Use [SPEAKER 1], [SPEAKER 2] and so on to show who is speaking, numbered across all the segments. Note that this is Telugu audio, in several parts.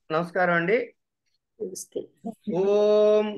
[SPEAKER 1] నమస్కారం అండి.
[SPEAKER 2] నమస్తే.
[SPEAKER 1] ఓం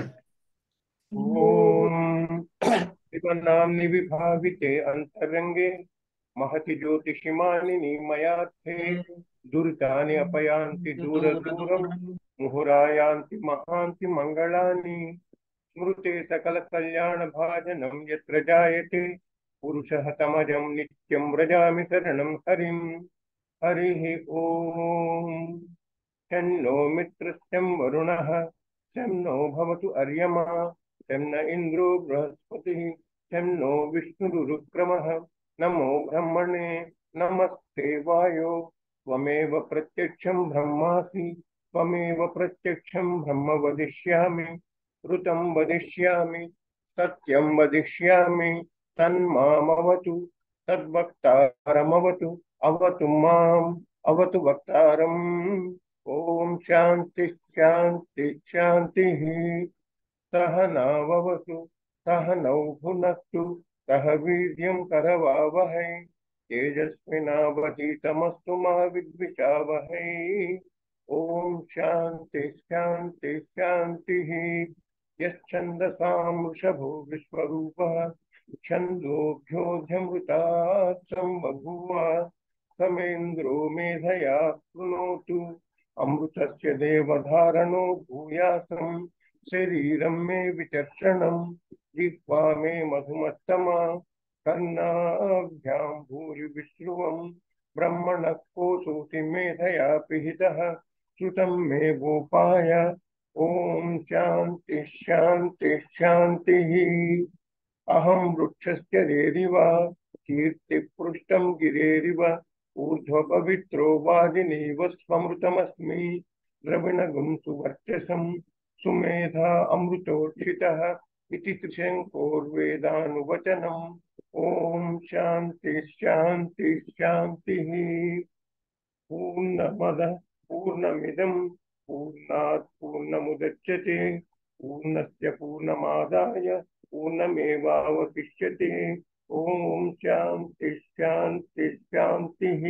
[SPEAKER 3] ओम शिवनाम्नि विभाविते अंतरंगे महति ज्योतिषिमानिनि मयार्थे दुरितानि अपयान्ति दूर दूरम मुहुरायान्ति महान्ति मंगलानि स्मृते सकल कल्याण भाजनम यत्र जायते पुरुषः तमजं नित्यं व्रजामि शरणं हरिं। हरिः ओम। शन्नो मित्रस्यं वरुणः शं नो भवतु अर्यमा शं न इन्द्रो बृहस्पतिः शं नो विष्णुरुक्रमः। नमो ब्रह्मणे नमस्ते वायो त्वमेव प्रत्यक्षं ब्रह्मासि त्वमेव प्रत्यक्षं ब्रह्म वदिष्यामि ऋतं वदिष्यामि सत्यं वदिष्यामि तन्मामवतु तद्वक्तारमवतु अवतु माम् अवतु वक्तारम्। ओम शांति शांति शांति। सहनाववतु सहनौ भुनक्तु सह वीर्यं करवावहै तेजस्विनावधीतमस्तु मा विद्विषावहै। ओम शांति शांति शांति। यच्छन्दसां वृषभो विश्वरूपः छन्दोभ्योऽध्यमृतात् सम्बभूव समेन्द्रो मेधया कृणोतु अमृतस्य देवधारणो भूयासं शरीरं मे विचर्षणं जिह्वा मे मधुमत्तमा कर्णाभ्यां भूरिविश्रुवं ब्रह्मणः कोशोऽसि मेधया पिहितः श्रुतं मे गोपाय। ओम शांति शांति शांतिः। अहं वृक्षस्य रेरिव कीर्तिपृष्टं गिरेरिव ऊर्ध्वपवित्रो वाजिनीव स्वमृतमस्मि द्रविणगुं सुवर्चसं सुमेधा अमृतोक्षितः इति त्रिशङ्कोर्वेदानुवचनम्। ॐ शान्ति शान्ति शान्तिः। पूर्णमदः पूर्णमिदं पूर्णात् पूर्णमुदच्यते पूर्णस्य पूर्णमादाय पूर्णमेवावशिष्यते। ओम शांति शांति शांतिः।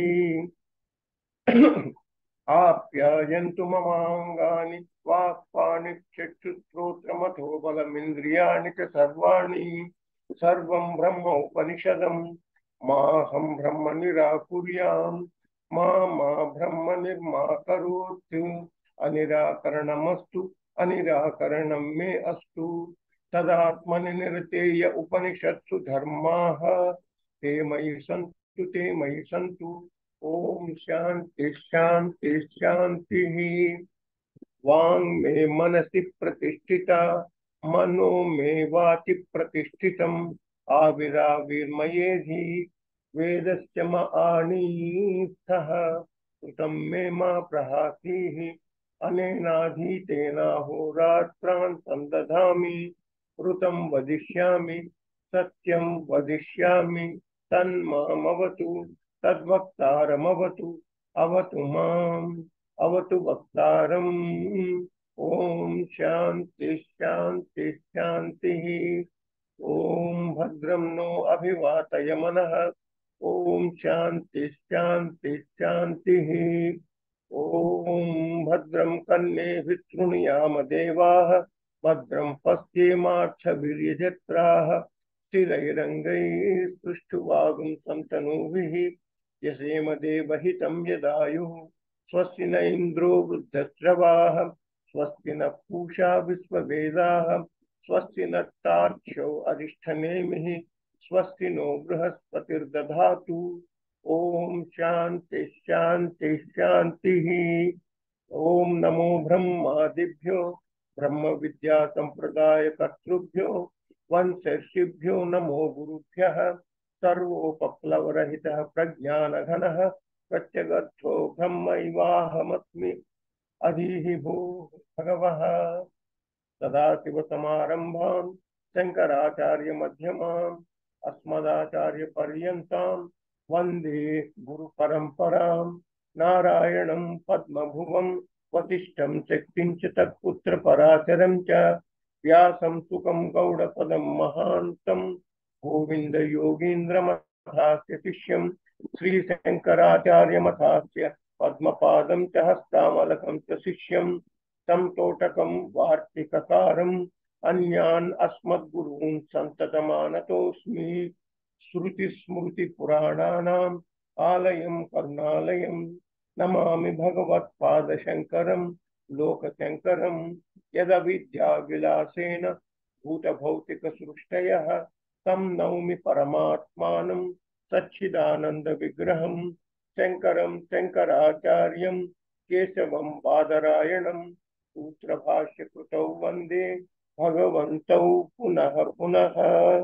[SPEAKER 3] आप्यायन्तु ममाङ्गानि वाक्पाणिचक्षुश्रोत्रमथो बलमिन्द्रियाणि च सर्वाणि सर्वं ब्रह्मोपनिषदं माहं ब्रह्म निराकुर्याम् मा मा ब्रह्म निर्मा करोतु अनिराकरणमस्तु अनिराकरणं मे अस्तु तदात्मनि निरतेय उपनिषत्सु धर्माः ते मयि सन्तु ते मयि सन्तु। ओम शांति शांति शांतिः। वांग मे मनसि प्रतिष्ठिता मनो मे वाचि प्रतिष्ठितम् आविराविर्मयेधि वेदस्य म आनीतः श्रुतं मे मा प्रहासीः अनेनाधीतेनाहोरात्रान् संदधामि ऋतं वदिष्यामि सत्यं वदिष्यामि तन्मामवतु तद्वक्तारमवतु अवतु माम् अवतु वक्तारम्। ओम शांति शांति शांतिः। ओम भद्रं नो अभिवातय मनः। ओम शांति शांति शांतिः। ओम भद्रं कर्णेभिः शृणुयाम देवाः भद्रं पश्येमाक्षभिर्यजत्राः स्थिरैरङ्गैः पृष्ठुवागुंसन्तनूभिः यसेम देवहितं यदायुः स्वस्ति न इन्द्रो वृद्धश्रवाः स्वस्ति न पूषा विश्ववेदाः स्वस्ति न तार्क्ष्यो अरिष्ठनेमिः स्वस्ति नो बृहस्पतिर्दधातु। ओम शांति शांति शांतिः। ओम नमो ब्रह्मादिभ्यो ब्रह्म विद्या संप्रदाय कर्तृभ्यो वंशर्षिभ्यो नमो गुरुभ्यः सर्वोपप्लवरहितः प्रज्ञानघनः प्रत्यगर्थो ब्रह्मैवाहमस्मि अधीहि भो भगवः। सदाशिवसमारम्भां शङ्कराचार्यमध्यमाम् अस्मदाचार्यपर्यन्तां वन्दे गुरुपरम्परां। नारायणं पद्मभुवं वसिष्ठं शक्तिं च तत्पुत्रपराशरं च व्यासं सुखं गौडपदं महान्तं गोविन्दयोगीन्द्रमथास्य शिष्यं श्रीशङ्कराचार्यमथास्य पद्मपादं च हस्तामलकं च शिष्यं तं तोटकं वार्तिककारम् अन्यान् अस्मद्गुरून् सन्ततमानतोऽस्मि। श्रुतिस्मृतिपुराणानाम् आलयं करुणालयं नमामि भगवत्पादशङ्करं लोकशङ्करं। यदविद्याविलासेन भूतभौतिकसृष्टयः तं नौमि परमात्मानं सच्चिदानन्दविग्रहं शङ्करं शङ्कराचार्यं केशवं बादरायणं सूत्रभाष्यकृतौ वन्दे भगवन्तौ पुनः पुनः।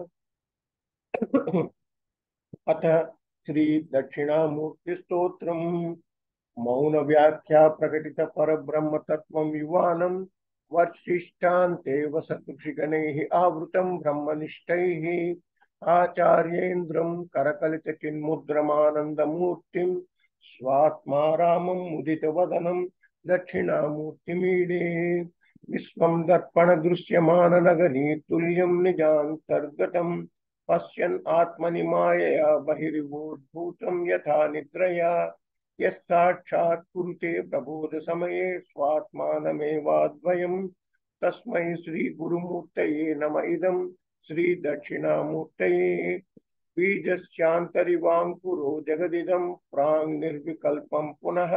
[SPEAKER 3] अथ श्री दक्षिणामूर्तिस्तोत्रम्। मौन व्याख्या प्रकटित परब्रह्म तत्वं युवानं वर्षिष्ठान्ते वसतुषिगणैः आवृतं ब्रह्मनिष्ठैः आचार्येन्द्रं करकलितचिन्मुद्रमानन्दमूर्तिं स्वात्मा रामं मुदितवदनं दक्षिणामूर्तिमीडे। विश्वं दर्पणदृश्यमाननगरी तुल्यं निजान्तर्गतं पश्यन् आत्मनि मायया बहिर्भूतं यथा निद्रया यत्साक्षात् कुरुते प्रबोधसमये स्वात्मानमेवाद्वयम् तस्मै श्रीगुरुमूर्तये नम इदं श्रीदक्षिणामूर्तये। बीजस्यान्तरिवाङ्कुरो जगदिदं प्राङ्निर्विकल्पं पुनः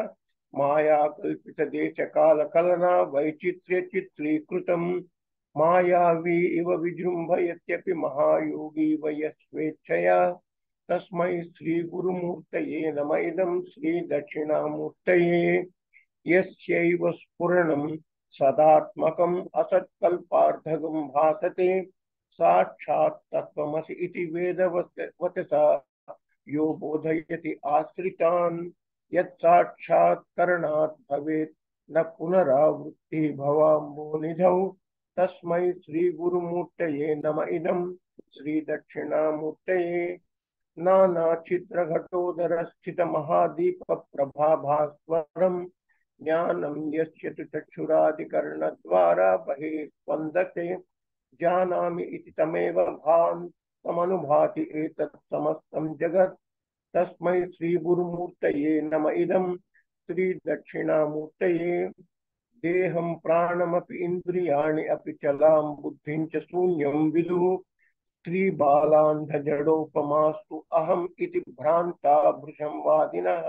[SPEAKER 3] मायाकल्पितदेशकालकलना वैचित्र्यचित्रीकृतम् मायावी इव विजृम्भयत्यपि महायोगी वय स्वेच्छया तस्मै श्रीगुरुमूर्तये नम इदं श्रीदक्षिणामूर्तये। यस्यैव स्फुरणं सदात्मकम् असत्कल्पार्धगं भासते साक्षात् तत्त्वमसि इति वेदवचसा यो बोधयति आश्रितान् यत्साक्षात्करणात् भवेत् न पुनरावृत्तिः भवाम्भोनिधौ तस्मै श्रीगुरुमूर्तये नम इदं श्रीदक्षिणामूर्तये। नानाचित्रघटोदरस्थितमहादीपप्रभाभास्वरं ज्ञानं यस्य तु चक्षुरादिकरणद्वारा बहिः स्पन्दते जानामि इति तमेव भान् तमनुभाति एतत् समस्तं जगत् तस्मै श्रीगुरुमूर्तये नम इदं श्रीदक्षिणामूर्तये। देहं प्राणमपि इन्द्रियाणि अपि चलां बुद्धिं च शून्यं विदुः स्त्रीबालान्धजडोपमास्तु अहम् इति भ्रान्ता भृशं वादिनः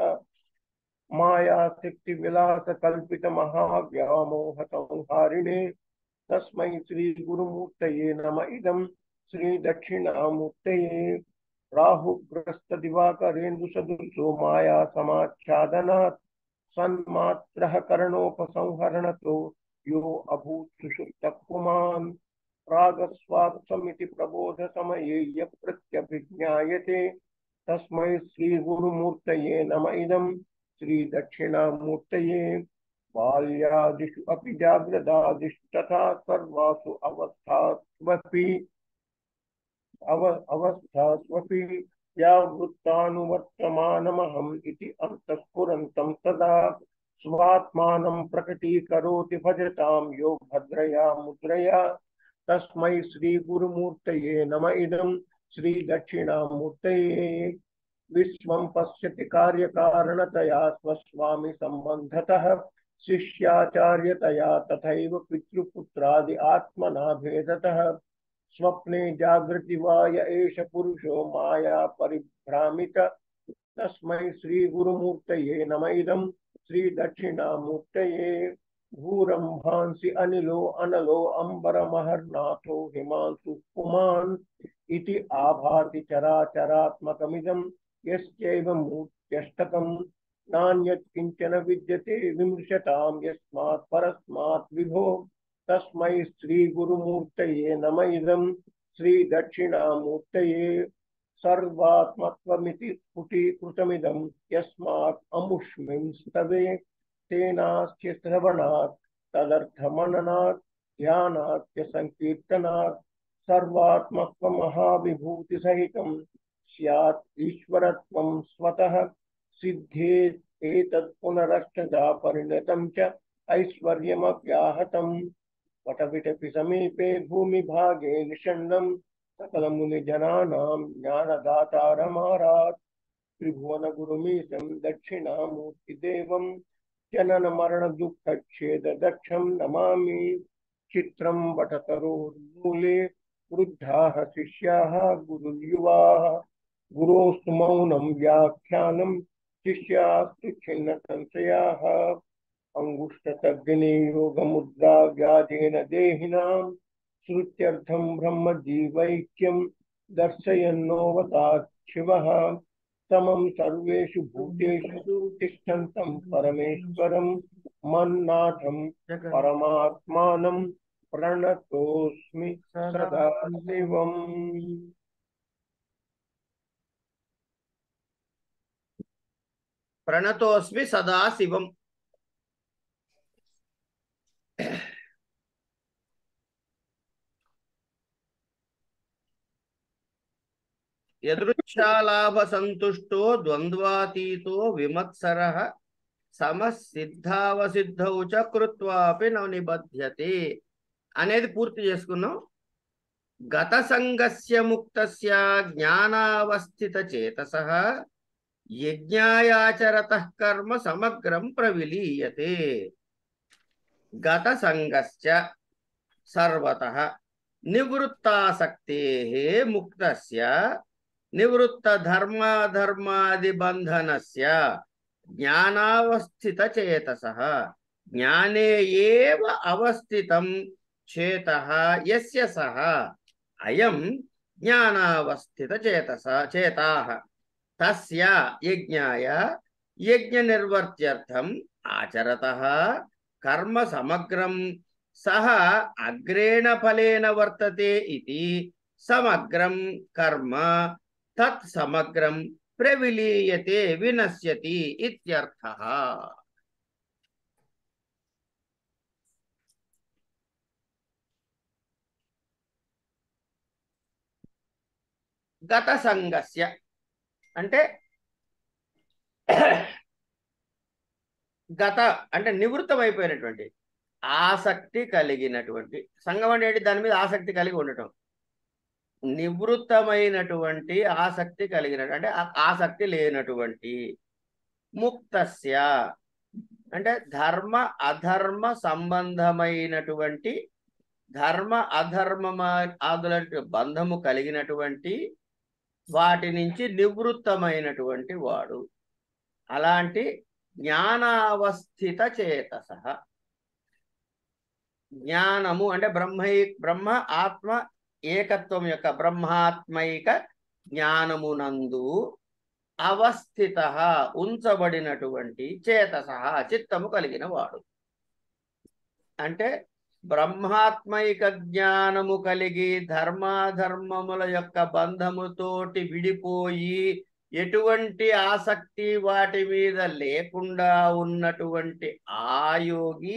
[SPEAKER 3] मायाशक्तिविलासकल्पितमहाव्यामोहसंहारिणे तस्मै श्रीगुरुमूर्तये नम इदं श्रीदक्षिणामूर्तये। राहुग्रस्तदिवाकरेन्दुसदृशो मायासमाच्छादनात् सन्मात्रः करणोपसंहरणतो यो अभूत् सुषुप्तः पुमान् प्रागस्वात्समिति प्रबोधसमये यः प्रत्यभिज्ञायते तस्मै श्रीगुरुमूर्तये नम इदं श्रीदक्षिणामूर्तये। बाल्यादिषु अपि जाग्रदादिषु तथा सर्वासु अवस्थास्वपि यावृत्तानुवर्तमानमहम् इति अन्तःस्फुरन्तं सदा स्वात्मानं प्रकटीकरोति भजतां यो भद्रया मुद्रया तस्मै श्रीगुरुमूर्तये नम इदं श्रीदक्षिणामूर्तये। विश्वं पश्यति कार्यकारणतया स्वस्वामी सम्बन्धतः शिष्याचार्यतया तथैव पितृपुत्रादि आत्मना भेदतः स्वप्ने जागृति वा य एष पुरुषो माया परिभ्रामित तस्मै श्रीगुरुमूर्तये नम इदं श्रीदक्षिणामूर्तये। भूरंभांसि अनिलो अनलो अम्बरमहर्नाथो हिमांशु पुमान् इति आभाति चराचरात्मकमिदं यस्यैव मूर्त्यष्टकं नान्यत् किंचन विद्यते विमृशतां यस्मात् परस्मात् विभो तस्मै श्रीगुरुमूर्तये नम इदं श्रीदक्षिणामूर्तये। सर्वात्मत्वमिति स्फुटीकृतमिदं यस्मात् अमुष्मिं स्तवे तेनास्य श्रवणात् तदर्थमननात् ध्यानात् च संकीर्तनात् सर्वात्मत्वमहाविभूतिसहितं स्यात् ईश्वरत्वं स्वतः सिद्धेत् एतत् पुनरष्टधा परिणतं च ऐश्वर्यमव्याहतम्। वटविटपि समीपे भूमिभागे निषण्णं सकलमुनिजनानां ज्ञानदातारमारात् त्रिभुवन गुरुमीशं दक्षिणामूर्तिदेवं जनन मरण दुःख छेद दक्षं नमामि। चित्रं वटतरोर्मूले वृद्धाः शिष्याः गुरुयुवाः गुरोस्तु मौनं व्याख्यानं शिष्यास्तु छिन्न संशयाः। अंगुष्ठतग्नि योगमुद्रा व्याजेन देहिनां श्रुत्यर्थं ब्रह्मजीवैक्यं दर्शयन्नोऽवतात् शिवः। समं सर्वेषु भूतेषु तिष्ठन्तं परमेश्वरं मन्नाथं परमात्मानं प्रणतोऽस्मि सदा शिवम्।
[SPEAKER 1] प्रणतोऽस्मि सदा शिवम्। यदृच्छालाभ संतुष्टो द्वंद्वातीतो विमत्सरः సమసిద్ధావసిద్ధౌ చ కృత్వాపి న నిబధ్యతే అనేది పూర్తి చేసుకున్నాం. గత సంగస్య ముక్తస్య జ్ఞానావస్థిత చేతసః యజ్ఞాయాచరతః కర్మ సమగ్రం ప్రవిలీయతే. గత సంగస్య సర్వతః నివృత్తాసక్తేః ముక్తస్య నివృత్త ధర్మాధర్మాది బంధనస్య జ్ఞానావస్థిత చేతసః జ్ఞానే ఏవ అవస్థితం చేతః యస్య సః అయం జ్ఞానావస్థిత చేతాః తస్య యజ్ఞాయ యజ్ఞ నిర్వర్త్యర్థం ఆచరతః కర్మ సమగ్రం సహ అగ్రేణ ఫలేన వర్తతే ఇతి సమగ్రం కర్మ తత్ సమగ్రం ప్రవిలీయతే వినశ్యతి ఇత్యర్థః. గత సంగస్య అంటే గత అంటే నివృత్తమైపోయినటువంటి ఆసక్తి కలిగినటువంటి, సంగం అంటే దాని మీద ఆసక్తి కలిగి ఉండటం, నివృత్తమైనటువంటి ఆసక్తి కలిగినటువంటి అంటే ఆసక్తి లేనటువంటి, ముక్తస్య అంటే ధర్మ అధర్మ సంబంధమైనటువంటి ధర్మ అధర్మ ఆదుల బంధము కలిగినటువంటి వాటి నుంచి నివృత్తమైనటువంటి వాడు. అలాంటి జ్ఞానావస్థిత చేతసః, జ్ఞానము అంటే బ్రహ్మ ఆత్మ ఏకత్వం యొక్క బ్రహ్మాత్మైక జ్ఞానమునందు అవస్థిత ఉంచబడినటువంటి చేతసః చిత్తము కలిగిన వాడు. అంటే బ్రహ్మాత్మైక జ్ఞానము కలిగి ధర్మాధర్మముల యొక్క బంధముతోటి విడిపోయి ఎటువంటి ఆసక్తి వాటి మీద లేకుండా ఉన్నటువంటి ఆ యోగి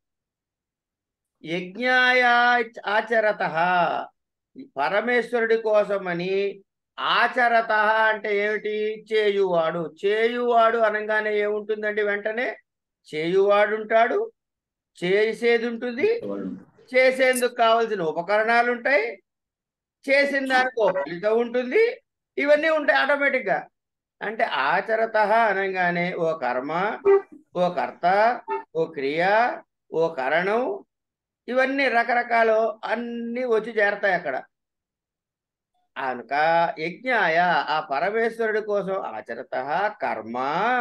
[SPEAKER 1] యజ్ఞాయ ఆచరతః పరమేశ్వరుడి కోసమని, ఆచరత అంటే ఏమిటి, చేయువాడు. చేయువాడు అనగానే ఏముంటుందండి, వెంటనే చేయువాడు ఉంటాడు, చేసేది ఉంటుంది, చేసేందుకు కావలసిన ఉపకరణాలు ఉంటాయి, చేసిన దానికి ఓ ఫలితం ఉంటుంది, ఇవన్నీ ఉంటాయి ఆటోమేటిక్గా. అంటే ఆచరత అనగానే ఓ కర్మ, ఓ కర్త, ఓ క్రియ, ఓ కరణం, ఇవన్నీ రకరకాలు అన్నీ వచ్చి చేరతాయి అక్కడ. కనుక యజ్ఞాయ ఆ పరమేశ్వరుడి కోసం ఆచరత కర్మ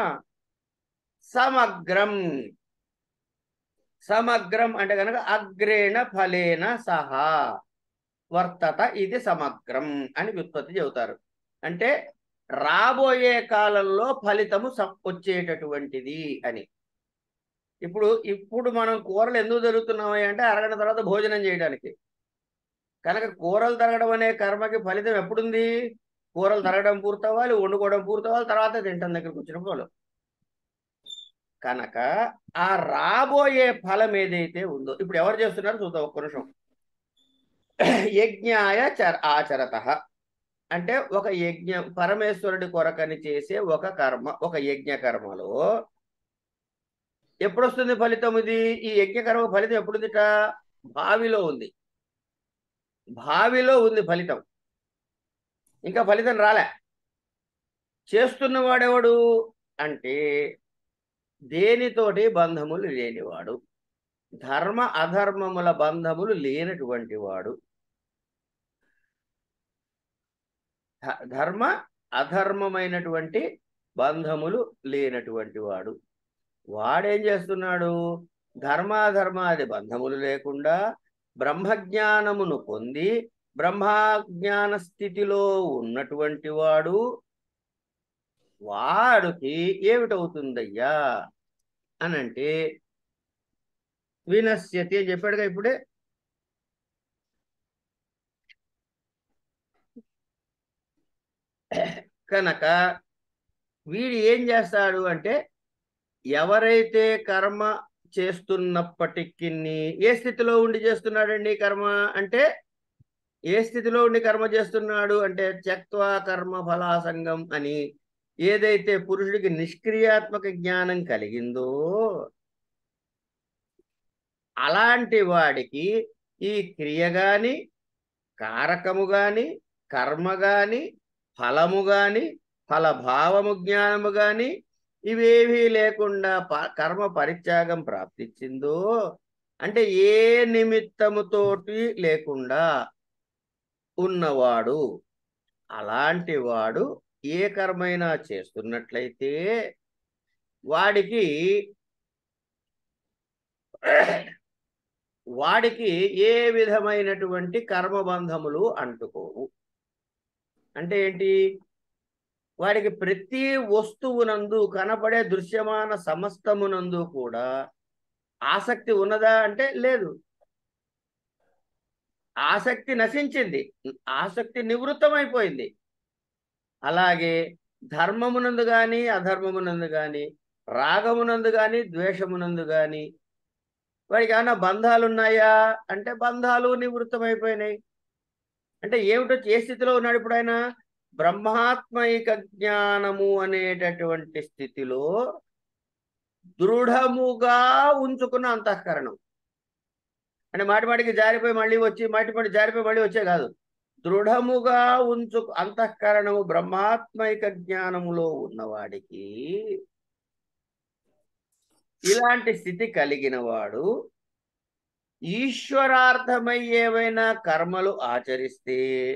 [SPEAKER 1] సమగ్రం, సమగ్రం అంటే కనుక అగ్రేణ ఫలేన సహా వర్తత ఇది సమగ్రం అని వ్యుత్పత్తి చెబుతారు. అంటే రాబోయే కాలంలో ఫలితము వచ్చేటటువంటిది అని. ఇప్పుడు మనం కూరలు ఎందుకు జరుగుతున్నాయి అంటే అరగంట తర్వాత భోజనం చేయడానికి. కనుక కూరలు తరగడం అనే కర్మకి ఫలితం ఎప్పుడుంది, కూరలు తరగడం పూర్తవ్వాలి, వండుకోవడం పూర్తవ్వాలి, తర్వాత తింటాం దగ్గరకు వచ్చినప్పుడు. కనుక ఆ రాబోయే ఫలం ఏదైతే ఉందో ఇప్పుడు ఎవరు చేస్తున్నారో చూద్దాం ఒక్క నిమిషం. యజ్ఞాయ ఆచరత అంటే ఒక యజ్ఞం పరమేశ్వరుడి కొరకని చేసే ఒక కర్మ, ఒక యజ్ఞ కర్మలో ఎప్పుడు వస్తుంది ఫలితం? ఇది ఈ యజ్ఞకర్మ ఫలితం ఎప్పుడుందిట? భావిలో ఉంది, భావిలో ఉంది ఫలితం, ఇంకా ఫలితం రాలే. చేస్తున్నవాడెవడు అంటే దేనితోటి బంధములు లేనివాడు, ధర్మ అధర్మముల బంధములు లేనటువంటి వాడు. ధర్మ అధర్మమైనటువంటి బంధములు లేనటువంటి వాడు. వాడేం చేస్తున్నాడు? ధర్మాధర్మాది బంధములు లేకుండా బ్రహ్మజ్ఞానమును పొంది బ్రహ్మజ్ఞాన స్థితిలో ఉన్నటువంటి వాడు. వాడికి ఏమిటవుతుందయ్యా అనంటే వినశ్యతి అని చెప్పాడుగా ఇప్పుడే. కనుక వీడు ఏం చేస్తాడు అంటే, ఎవరైతే కర్మ చేస్తున్నప్పటికీ ఏ స్థితిలో ఉండి చేస్తున్నాడండి కర్మ అంటే, ఏ స్థితిలో ఉండి కర్మ చేస్తున్నాడు అంటే త్యక్త్వా కర్మ ఫలాసంగం అని ఏదైతే పురుషుడికి నిష్క్రియాత్మక జ్ఞానం కలిగిందో అలాంటి వాడికి ఈ క్రియ గాని, కారకము గాని, కర్మ గాని, ఫలము గాని, ఫలభావము జ్ఞానము గాని ఇవేవీ లేకుండా కర్మ పరిత్యాగం ప్రాప్తించిందో అంటే ఏ నిమిత్తముతోటి లేకుండా ఉన్నవాడు, అలాంటి వాడు ఏ కర్మైనా చేస్తున్నట్లయితే వాడికి ఏ విధమైనటువంటి కర్మబంధములు అంటుకోవు. అంటే ఏంటి? వాడికి ప్రతి వస్తువునందు, కనపడే దృశ్యమాన సమస్తమునందు కూడా ఆసక్తి ఉన్నదా అంటే లేదు. ఆసక్తి నశించింది, ఆసక్తి నివృత్తమైపోయింది. అలాగే ధర్మమునందు గాని, అధర్మమునందు గాని, రాగమునందు గాని, ద్వేషమునందు గాని వాడికి ఏమైనా బంధాలు ఉన్నాయా అంటే బంధాలు నివృత్తమైపోయినాయి. అంటే ఏమిటో ఏ స్థితిలో ఉన్నాడు ఇప్పుడు ఆయన? బ్రహ్మాత్మైక జ్ఞానము అనేటటువంటి స్థితిలో దృఢముగా ఉంచుకున్న అంతఃకరణం. అంటే మాటిమాటికి జారిపోయి మళ్ళీ వచ్చి, మాటిమాటి జారిపోయి మళ్ళీ వచ్చే కాదు, దృఢముగా అంతఃకరణము బ్రహ్మాత్మైక జ్ఞానములో ఉన్నవాడికి ఇలాంటి స్థితి కలిగిన వాడు ఈశ్వరార్థమై ఏవైనా కర్మలు ఆచరిస్తే,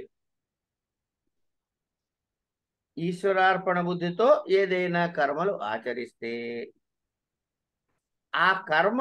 [SPEAKER 1] ఈశ్వరార్పణ బుద్ధితో ఏదైనా కర్మలు ఆచరిస్తే ఆ కర్మ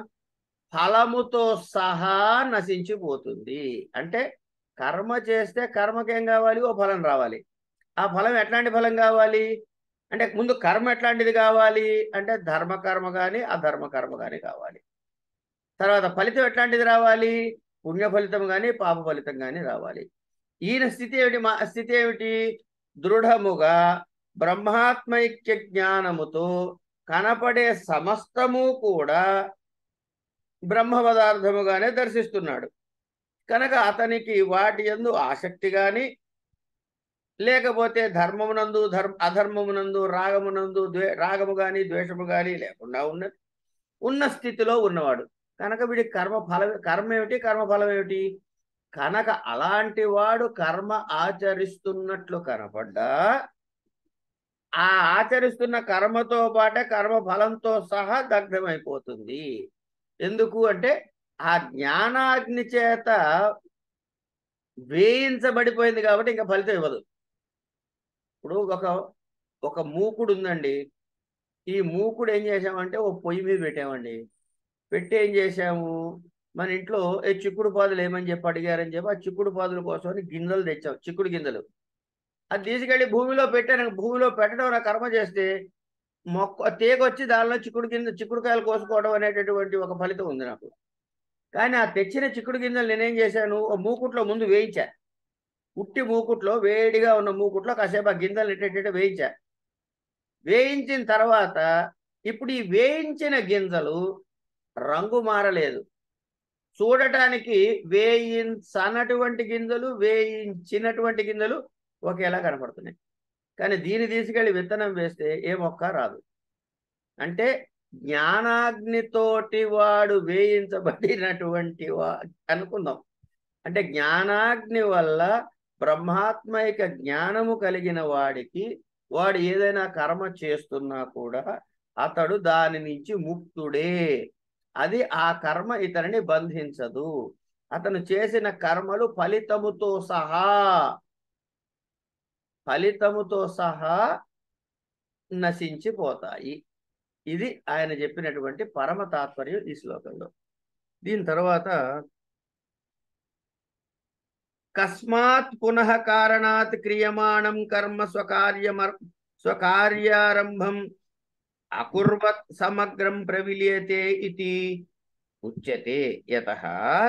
[SPEAKER 1] ఫలముతో సహా నశించిపోతుంది. అంటే కర్మ చేస్తే కర్మకేం కావాలి? ఓ ఫలం రావాలి. ఆ ఫలం ఎట్లాంటి ఫలం కావాలి అంటే ముందు కర్మ ఎట్లాంటిది కావాలి అంటే ధర్మకర్మ కానీ అధర్మ కర్మ కానీ కావాలి. తర్వాత ఫలితం ఎట్లాంటిది రావాలి? పుణ్య ఫలితం కానీ పాప ఫలితం కానీ రావాలి. ఈయన స్థితి ఏమిటి? మా స్థితి ఏమిటి? దృఢముగా బ్రహ్మాత్మైక్య జ్ఞానముతో కనపడే సమస్తము కూడా బ్రహ్మ పదార్థముగానే దర్శిస్తున్నాడు. కనుక అతనికి వాటి యందు ఆసక్తి కానీ, లేకపోతే ధర్మమునందు అధర్మమునందు, రాగమునందు రాగము కానీ ద్వేషము కానీ లేకుండా ఉన్న స్థితిలో ఉన్నవాడు. కనుక వీడికి కర్మ ఏమిటి? కర్మఫలం ఏమిటి? కనుక అలాంటి వాడు కర్మ ఆచరిస్తున్నట్లు కనపడ్డా ఆ ఆచరిస్తున్న కర్మతో పాటే కర్మ ఫలంతో సహా దగ్ధమైపోతుంది. ఎందుకు అంటే ఆ జ్ఞానాగ్ని చేత వేయించబడిపోయింది కాబట్టి ఇంకా ఫలితం ఇవ్వదు. ఇప్పుడు ఒక మూకుడు ఉందండి. ఈ మూకుడు ఏం చేసామంటే ఓ పొయ్యి మీద పెట్టామండి. పెట్టి ఏం చేసాము, మన ఇంట్లో చిక్కుడు పాదులు ఏమని చెప్పి అడిగారని చెప్పి ఆ చిక్కుడు పాదుల కోసం గింజలు తెచ్చాం, చిక్కుడు గింజలు. అది తీసుకెళ్ళి భూమిలో పెట్టాను. భూమిలో పెట్టడం నా కర్మ చేస్తే తీగొచ్చి దానిలో చిక్కుడుకాయలు కోసుకోవడం అనేటటువంటి ఒక ఫలితం ఉంది నాకు. కానీ ఆ తెచ్చిన చిక్కుడు గింజలు నేనేం చేశాను, ఓ మూకుట్లో ముందు వేయించా. ఉట్టి మూకుట్లో, వేడిగా ఉన్న మూకుట్లో కాసేపు ఆ గింజలు ఎట్టేటట్టు వేయించా. వేయించిన తర్వాత ఇప్పుడు ఈ వేయించిన గింజలు రంగు మారలేదు. చూడటానికి వేయించనటువంటి గింజలు, వేయించినటువంటి గింజలు ఒకేలా కనపడుతున్నాయి. కానీ దీన్ని తీసుకెళ్ళి విత్తనం వేస్తే ఏ మొక్క రాదు. అంటే జ్ఞానాగ్నితోటి వాడు వేయించబడినటువంటి అనుకుందాం. అంటే జ్ఞానాగ్ని వల్ల బ్రహ్మాత్మైక జ్ఞానము కలిగిన వాడికి వాడు ఏదైనా కర్మ చేస్తున్నా కూడా అతడు దాని నుంచి ముక్తుడే. అది ఆ కర్మ ఇతనిని బంధించదు. అతను చేసిన కర్మలు ఫలితముతో సహా నశించిపోతాయి. ఇది ఆయన చెప్పినటువంటి పరమ తాత్పర్యం ఈ శ్లోకంలో. దీని తర్వాత కస్మాత్ పునః కారణాత్ క్రియమాణం కర్మ స్వకార్యారంభం అకుర్వత్ సమగ్రం ప్రవిలీయతే ఇతి ఉచ్యతే. యతః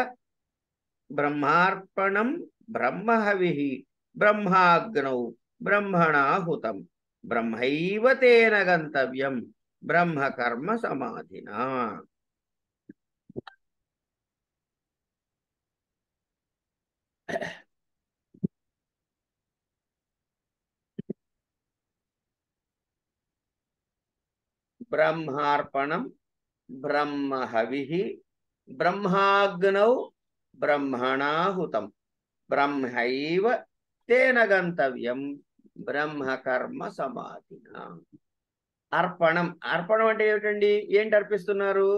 [SPEAKER 1] బ్రహ్మార్పణం బ్రహ్మహవిః బ్రహ్మాగ్నౌ బ్రహ్మణాహుతం బ్రహ్మైవ తేన గంతవ్యం బ్రహ్మకర్మ సమాధినా. బ్రహ్మార్పణం బ్రహ్మహవిః బ్రహ్మాగ్నౌ బ్రహ్మణాహుతం బ్రహ్మైవ తేన గంతవ్యం బ్రహ్మకర్మ సమాధిన. అర్పణం అంటే ఏమిటండి? ఏంటి అర్పిస్తున్నారు?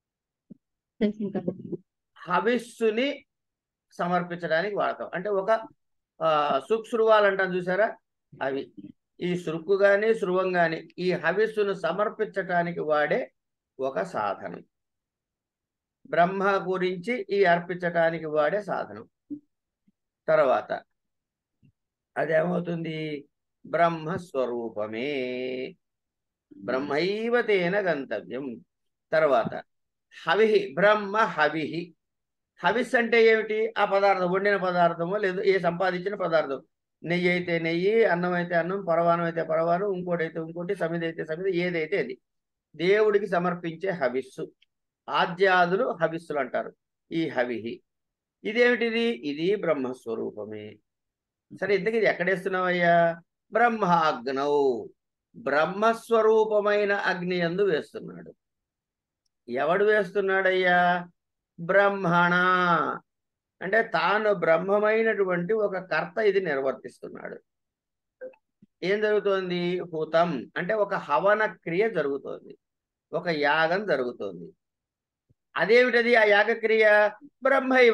[SPEAKER 1] హవిస్సుని సమర్పించడానికి వాడతాం. అంటే ఒక శృవాలు అంటాం చూసారా, అవి ఈ శృక్కు గాని శృవం గాని ఈ హవిస్సును సమర్పించటానికి వాడే ఒక సాధనం. బ్రహ్మ గురించి ఈ అర్పించటానికి వాడే సాధనం. తర్వాత అదేమవుతుంది? బ్రహ్మస్వరూపమే, బ్రహ్మైవ తేన గంతవ్యం. తర్వాత హవిః బ్రహ్మ హవిః. హవిస్ అంటే ఏమిటి? ఆ పదార్థం, వండిన పదార్థము లేదు ఏ సంపాదించిన పదార్థం. నెయ్యి అయితే నెయ్యి, అన్నం అయితే అన్నం, పరవానం అయితే పరవానం, ఇంకోటి అయితే ఇంకోటి, సమిది అయితే సమిది, ఏదైతే అది దేవుడికి సమర్పించే హవిస్సు. ఆద్యాదులు హవిస్సులు అంటారు. ఈ హవిః ఇదేమిటిది? ఇది బ్రహ్మస్వరూపమే. సరే, ఇంతకీ ఇది ఎక్కడేస్తున్నావయ్యా? బ్రహ్మాగ్నౌ, బ్రహ్మస్వరూపమైన అగ్ని యందు వేస్తున్నాడు. ఎవడు వేస్తున్నాడయ్యా? బ్రహ్మణ, అంటే తాను బ్రహ్మమైనటువంటి ఒక కర్త ఇది నిర్వర్తిస్తున్నాడు. ఏం జరుగుతోంది? హుతం అంటే ఒక హవన క్రియ జరుగుతోంది, ఒక యాగం జరుగుతోంది. అదేమిటది ఆ యాగక్రియ? బ్రహ్మైవ,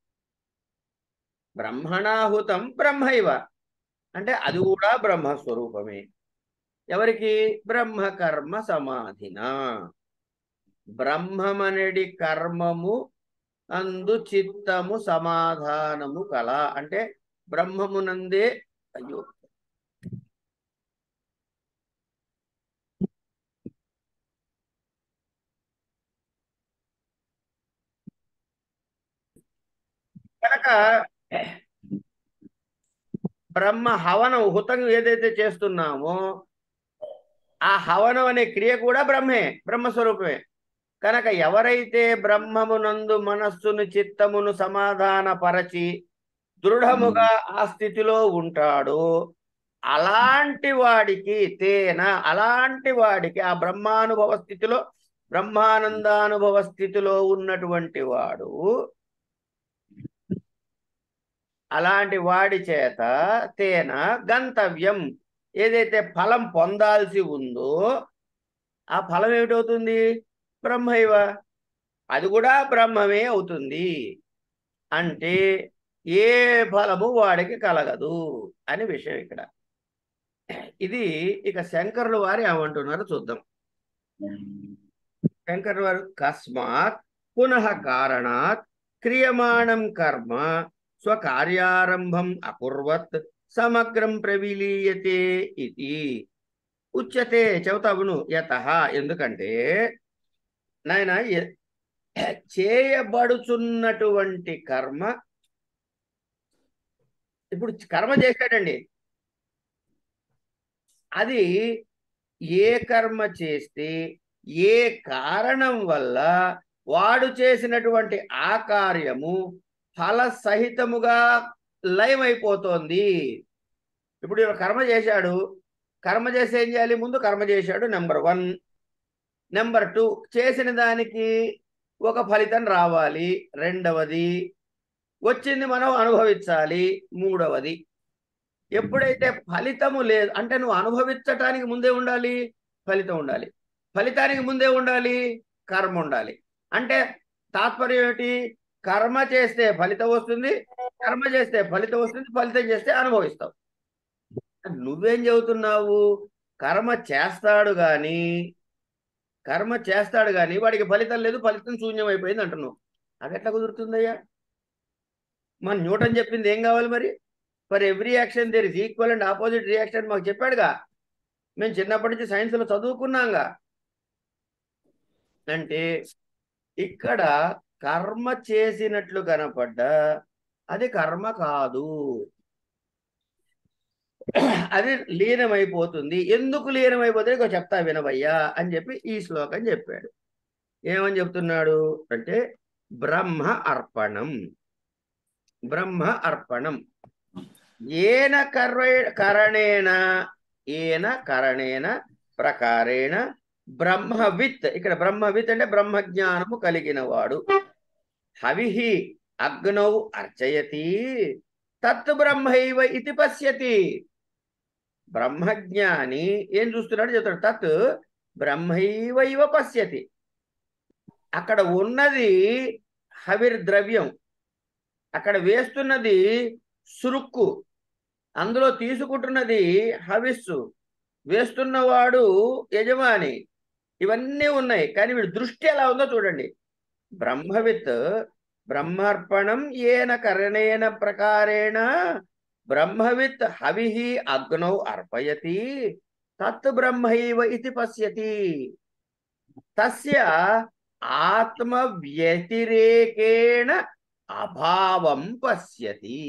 [SPEAKER 1] బ్రహ్మణాహుతం బ్రహ్మైవ, అంటే అది కూడా బ్రహ్మస్వరూపమే. ఎవరికి? బ్రహ్మకర్మ సమాధిన. బ్రహ్మమనడి కర్మము అందు చిత్తము సమాధానము కల, అంటే బ్రహ్మమునందే. అయ్యో, కనుక బ్రహ్మ హవనం, హుతం ఏదైతే చేస్తున్నామో ఆ హవనం అనే క్రియ కూడా బ్రహ్మే, బ్రహ్మస్వరూపమే. కనుక ఎవరైతే బ్రహ్మమునందు మనస్సును చిత్తమును సమాధానపరచి దృఢముగా ఆ స్థితిలో ఉంటాడో అలాంటి వాడికి అలాంటి వాడికి ఆ బ్రహ్మానుభవ స్థితిలో, బ్రహ్మానందానుభవ స్థితిలో ఉన్నటువంటి వాడు, అలాంటి వాడి చేత తేన గంతవ్యం, ఏదైతే ఫలం పొందాల్సి ఉందో ఆ ఫలం ఏమిటవుతుంది? బ్రహ్మైవ, అది కూడా బ్రహ్మమే అవుతుంది. అంటే ఏ ఫలము వాడికి కలగదు అని విషయం ఇక్కడ. ఇది ఇక శంకరుల వారు ఏమంటున్నారో చూద్దాం. శంకరుల వారు కస్మాత్ పునః కారణాత్ క్రియమాణం కర్మ స్వకార్యారంభం అకుర్వత్ సమగ్రం ప్రవిలీయతే ఇది ఉచ్యతే. చెబుతావును. యతః ఎందుకంటే నాయన చేయబడుచున్నటువంటి కర్మ, ఇప్పుడు కర్మ చేశాడండి, అది ఏ కర్మ చేస్తే ఏ కారణం వల్ల వాడు చేసినటువంటి ఆ కార్యము ఫల సహితముగా లయమైపోతోంది. ఇప్పుడు కర్మ చేశాడు, కర్మ చేసి ఏం చేయాలి? ముందు కర్మ చేశాడు, నెంబర్ 1. నెంబర్ 2, చేసిన దానికి ఒక ఫలితం రావాలి, రెండవది. వచ్చింది మనం అనుభవించాలి, మూడవది. ఎప్పుడైతే ఫలితము లేదు అంటే నువ్వు అనుభవించటానికి ముందే ఉండాలి ఫలితం ఉండాలి, ఫలితానికి ముందే ఉండాలి కర్మ ఉండాలి. అంటే తాత్పర్యం ఏమిటి? కర్మ చేస్తే ఫలితం వస్తుంది, కర్మ చేస్తే ఫలితం వస్తుంది, ఫలితం చేస్తే అనుభవిస్తావు. నువ్వేం చెబుతున్నావు? కర్మ చేస్తాడు గాని కర్మ చేస్తాడు గాని వాడికి ఫలితం లేదు, ఫలితం శూన్యం అయిపోయింది అంటున్నావు. అది ఎట్లా కుదురుతుందయ్యా? మన న్యూటన్ చెప్పింది ఏం కావాలి మరి? For every action there is equal and opposite reaction మాకు చెప్పాడుగా. మేము చిన్నప్పటి నుంచి సైన్స్లో చదువుకున్నాంగా. అంటే ఇక్కడ కర్మ చేసినట్లు కనపడ్డా అది కర్మ కాదు, అది లీనమైపోతుంది. ఎందుకు లీనమైపోతుంది ఇక చెప్తా వినవయ్యా అని చెప్పి ఈ శ్లోకం చెప్పాడు. ఏమని చెప్తున్నాడు అంటే బ్రహ్మ అర్పణం, బ్రహ్మ అర్పణం ఏన కరణేన, ఏన కరణేన ప్రకారేణ బ్రహ్మవిత్. ఇక్కడ బ్రహ్మవిత్ అంటే బ్రహ్మజ్ఞానము కలిగిన వాడు. హవిహి అగ్నౌ అర్చయతి తత్ బ్రహ్మైవ ఇది పశ్యతి. బ్రహ్మజ్ఞాని ఏం చూస్తున్నాడు చెప్తాడు, తత్ బ్రహ్మైవ పశ్యతి. అక్కడ ఉన్నది హవిర్ద్రవ్యం, అక్కడ వేస్తున్నది సురుక్కు, అందులో తీసుకుంటున్నది హవిస్సు, వేస్తున్నవాడు యజమాని. ఇవన్నీ ఉన్నాయి, కానీ వీడి దృష్టి ఎలా ఉందో చూడండి. బ్రహ్మవిత్ బ్రహ్మార్పణం ఏన కరణేన ప్రకారేణ బ్రహ్మవిత్ హవిహి అగ్నౌ అర్పయతి తత్ బ్రహ్మైవ ఇది పశ్యతి. తస్య ఆత్మ వ్యతిరేకేణ అభావం పశ్యతి.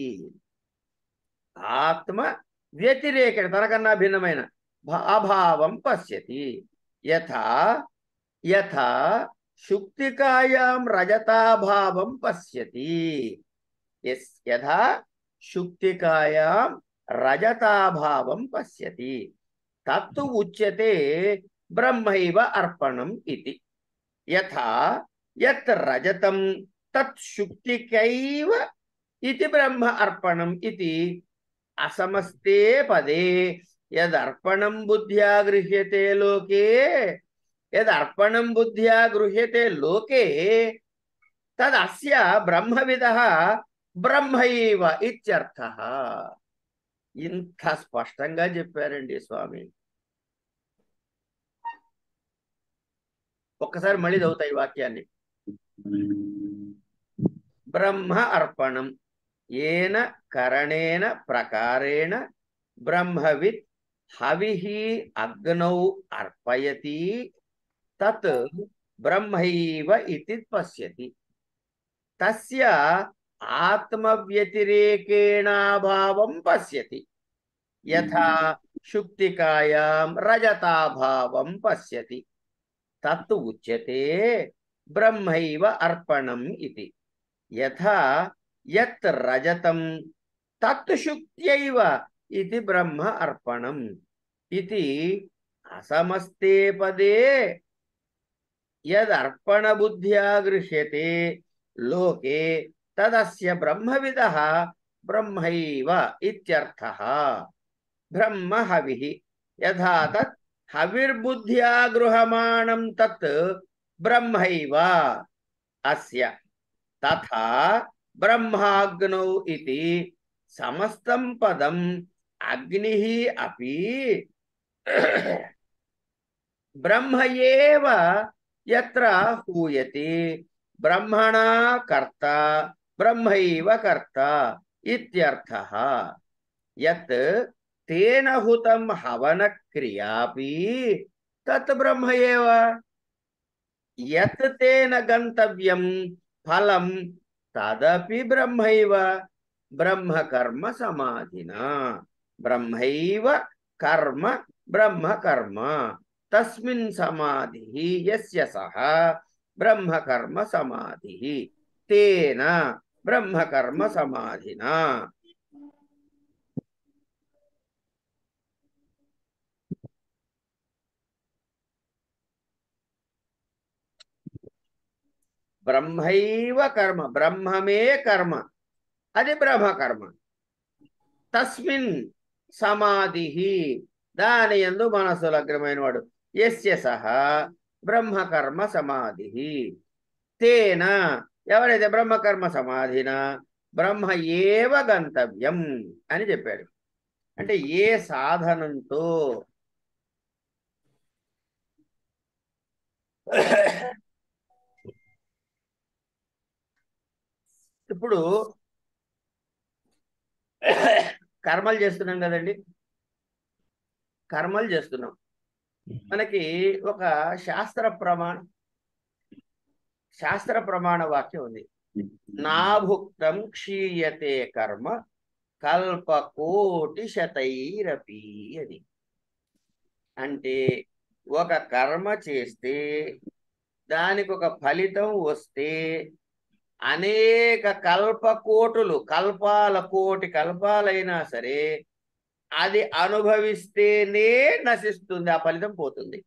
[SPEAKER 1] ఆత్మ వ్యతిరేకేణ తనకన్నా భిన్నమైన అభావం పశ్యతి. యథా యథా శుక్తికాయాం రజతాభావం పశ్యతి. యథా శుక్తికాయాం రజతాభావం పశ్యతి తత్తు ఉచ్యతే బ్రహ్మైవ అర్పణం ఇది. యథా యత్ రజతం తత్ శుక్తికైవ ఇది బ్రహ్మ అర్పణం ఇది అసమస్తే పదే యదర్పణం బుద్ధ్యా గృహ్యతే లోకే, యదర్పణం బుద్ధ్యా గృహ్యతే లోకే తదస్య బ్రహ్మవిదః బ్రహ్మైవ ఇత్యర్థః. ఇంత స్పష్టంగా చెప్పారండి స్వామి. ఒక్కసారి మళ్ళీ చదువుతాయి ఈ వాక్యాన్ని. బ్రహ్మ అర్పణం ఏన కరణేన ప్రకారేణ బ్రహ్మవిత్ హవిహి అగ్నౌ అర్పయతి తత్ బ్రహ్మైవ ఇతి పశ్యతి. తస్య ఆత్మ వ్యతిరేకేణాభావం పశ్యతి. యథా శుక్తికాయాం రజతాభావం పశ్యతి తత్తు ఉచ్యతే బ్రహ్మైవ అర్పణం ఇది. యథా యత్ రజతం తత్ శుక్త్యైవ ఇది బ్రహ్మ అర్పణం ఇది అసమస్తే పదే యదర్పణ బుద్ధ్యా గృహ్యతే లోకే తదస్య బ్రహ్మవిదః బ్రహ్మైవ ఇత్యర్థః. బ్రహ్మ హవిః యథా తత్ హవిర్బుద్ధ్యా గృహమాణం తత్ బ్రహ్మైవ అస్య తథా బ్రహ్మాగ్నౌ ఇతి సమస్తం పదం అగ్నిః అపి బ్రహ్మ ఏవ యత్ర హూయతే బ్రహ్మణా కర్త బ్రహ్మైవ కర్త ఇత్యర్థః. యత్ తేన హుతం హవన క్రియాపి తత్ బ్రహ్మ ఏవ. యత్ తేన గంతవ్యం ఫలం తదపి బ్రహ్మైవ. బ్రహ్మ కర్మ సమాధినా బ్రహ్మైవ కర్మ బ్రహ్మ కర్మ తస్మిన్ సమాధిః యస్య సహ బ్రహ్మ కర్మ సమాధిః తేన బ్రహ్మ కర్మ సమాధినా. బ్రహ్మైవ కర్మ, బ్రహ్మమే కర్మ, అది బ్రహ్మకర్మ. తస్మిన్ సమాధి, దాని యందు మనస్సు లగ్నమైన వాడు. యస్య సహా బ్రహ్మకర్మ సమాధి, తేన, ఎవరైతే బ్రహ్మకర్మ సమాధిన బ్రహ్మ ఏవ గంతవ్యం అని చెప్పాడు. అంటే ఏ సాధనంతో, ఇప్పుడు కర్మలు చేస్తున్నాం కదండి, కర్మలు చేస్తున్నాం. మనకి ఒక శాస్త్ర ప్రమాణ వాక్యం ఉంది. నాభుక్తం క్షీయతే కర్మ కల్పకోటి శతైరపి అని. అంటే ఒక కర్మ చేస్తే దానికి ఒక ఫలితం వస్తే అనేక కల్పకోటులు, కల్పాల కోటి కల్పాలైనా సరే అది అనుభవిస్తేనే నశిస్తుంది, ఆ ఫలితం పోతుంది.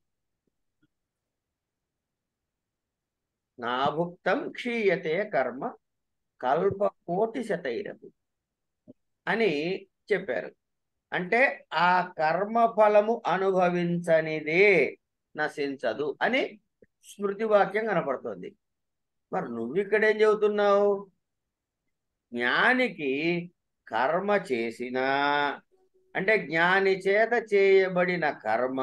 [SPEAKER 1] నాభుక్తం క్షీయతే కర్మ కల్పకోటి శతైరపి అని చెప్పారు. అంటే ఆ కర్మ ఫలము అనుభవించనిదే నశించదు అని స్మృతి వాక్యం కనపడుతుంది. మరి నువ్వు ఇక్కడేం చెబుతున్నావు? జ్ఞానికి కర్మ చేసినా, అంటే జ్ఞాని చేత చేయబడిన కర్మ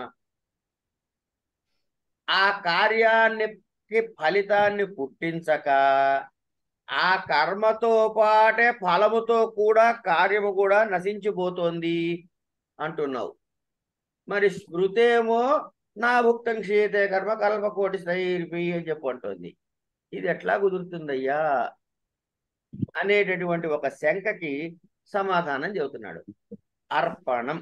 [SPEAKER 1] ఆ కార్యానికి ఫలితాన్ని పుట్టించక ఆ కర్మతో పాటే ఫలముతో కూడా కార్యము కూడా నశించిపోతోంది అంటున్నావు. మరి స్మృతేమో నా భుక్తం క్షీయతే కర్మ కల్పకోటి స్థైర్పి అని చెప్పు అంటుంది. ఇది ఎట్లా కుదురుతుందయ్యా అనేటటువంటి ఒక శంకకి సమాధానం చెబుతున్నాడు. అర్పణం,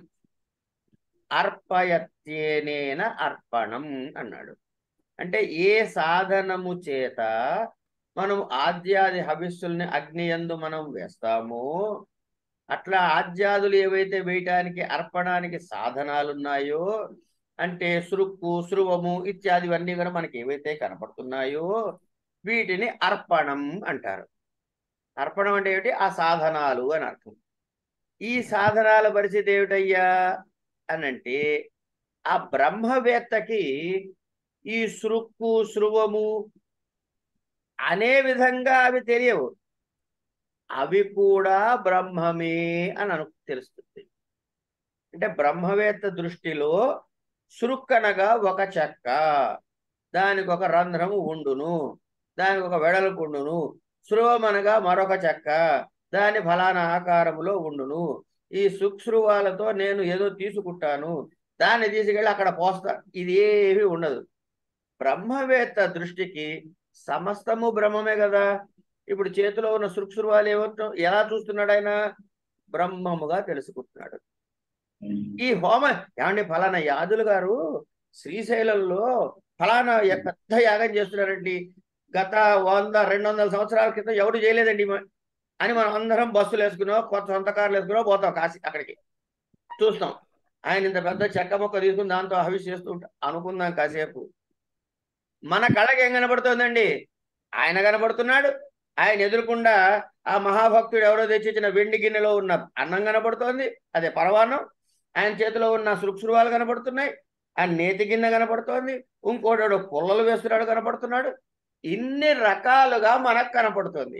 [SPEAKER 1] అర్పయత్యేనేన అర్పణం అన్నాడు. అంటే ఏ సాధనము చేత మనం ఆద్యాది హవిస్సుల్ని అగ్నియందు మనం వేస్తామో అట్లా ఆద్యాదులు ఏవైతే వేయటానికి అర్పణానికి సాధనాలు ఉన్నాయో, అంటే సృక్కు, స్రువము ఇత్యాదివన్నీ కూడా మనకి ఏవైతే కనపడుతున్నాయో వీటిని అర్పణం అంటారు. అర్పణం అంటే ఏమిటి? ఆ సాధనాలు అని అర్థం. ఈ సాధనాల పరిస్థితి ఏమిటయ్యా అనంటే, ఆ బ్రహ్మవేత్తకి ఈ సృక్కు, స్రువము అనే విధంగా అవి తెలియవు, అవి కూడా బ్రహ్మమే అని తెలుస్తుంది. అంటే బ్రహ్మవేత్త దృష్టిలో సృక్కనగా ఒక చెక్క, దానికి ఒక రంధ్రము ఉండును, దానికి ఒక వెడల్పు ఉండును. స్రువమనగా మరొక చెక్క, దాని ఫలానా ఆకారములో ఉండును. ఈ సుక్స్రువాలతో నేను ఏదో తీసుకుంటాను, దాన్ని తీసుకెళ్ళి అక్కడ పోస్తా, ఇది ఏమీ ఉండదు. బ్రహ్మవేత్త దృష్టికి సమస్తము బ్రహ్మమే కదా. ఇప్పుడు చేతిలో ఉన్న సృక్స్రువాలు ఏమో ఎలా చూస్తున్నాడు ఆయన? బ్రహ్మముగా తెలుసుకుంటున్నాడు. ఈ హోమ ఏమండి, ఫలానా యాదులు గారు శ్రీశైలంలో ఫలానా పెద్ద యాగం చేస్తున్నారండి, గత 100-200 సంవత్సరాల క్రితం ఎవడు చేయలేదండి అని మనం అందరం బస్సులు వేసుకున్నాం, కొత్త సొంత కార్లు వేసుకున్నాం, పోతాం కాశీ, అక్కడికి చూస్తాం. ఆయన ఇంత పెద్ద చెక్క మొక్క తీసుకుని దాంతో హవిష్ చేస్తూ అనుకుందాం కాసేపు. మన కళకి ఏం కనబడుతోందండి? ఆయన కనబడుతున్నాడు. ఆయన ఎదురుకుండా ఆ మహాభక్తుడు ఎవరో తెచ్చిచ్చిన వెండి గిన్నెలో ఉన్న అన్నం కనబడుతోంది, అదే పరవాన్నం. ఆయన చేతిలో ఉన్న సృక్స్రువాలు కనబడుతున్నాయి, ఆయన నేతి గిన్నె కనపడుతోంది, ఇంకోటి పుల్లలు వేస్తున్నాడు కనపడుతున్నాడు. ఇన్ని రకాలుగా మనకు కనపడుతుంది.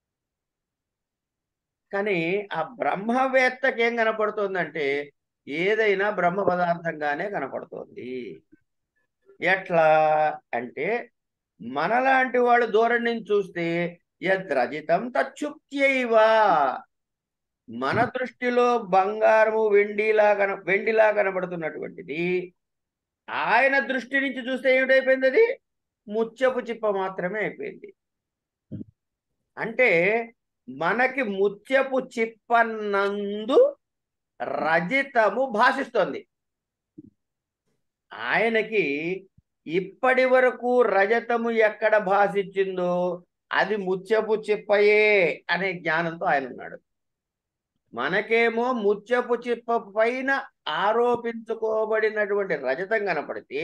[SPEAKER 1] కానీ ఆ బ్రహ్మవేత్తకి ఏం కనపడుతుందంటే ఏదైనా బ్రహ్మ పదార్థంగానే కనపడుతోంది. ఎట్లా అంటే మనలాంటి వాళ్ళు దూరం నుంచి చూస్తే యద్రజితం తచ్చుక్త్యైవా, మన దృష్టిలో బంగారము వెండిలా కనబడుతున్నటువంటిది ఆయన దృష్టి నుంచి చూస్తే ఏమిటైపోయింది? అది ముత్యపు చిప్ప మాత్రమే అయిపోయింది. అంటే మనకి ముత్యపు చిప్పనందు రజితము భాషిస్తోంది. ఆయనకి ఇప్పటి వరకు రజతము ఎక్కడ భాషించిందో అది ముత్యపు చిప్పయే అనే జ్ఞానంతో ఆయన ఉన్నాడు. మనకేమో ముత్యపు చిప్ప పైన ఆరోపించుకోబడినటువంటి రజతం కనపడితే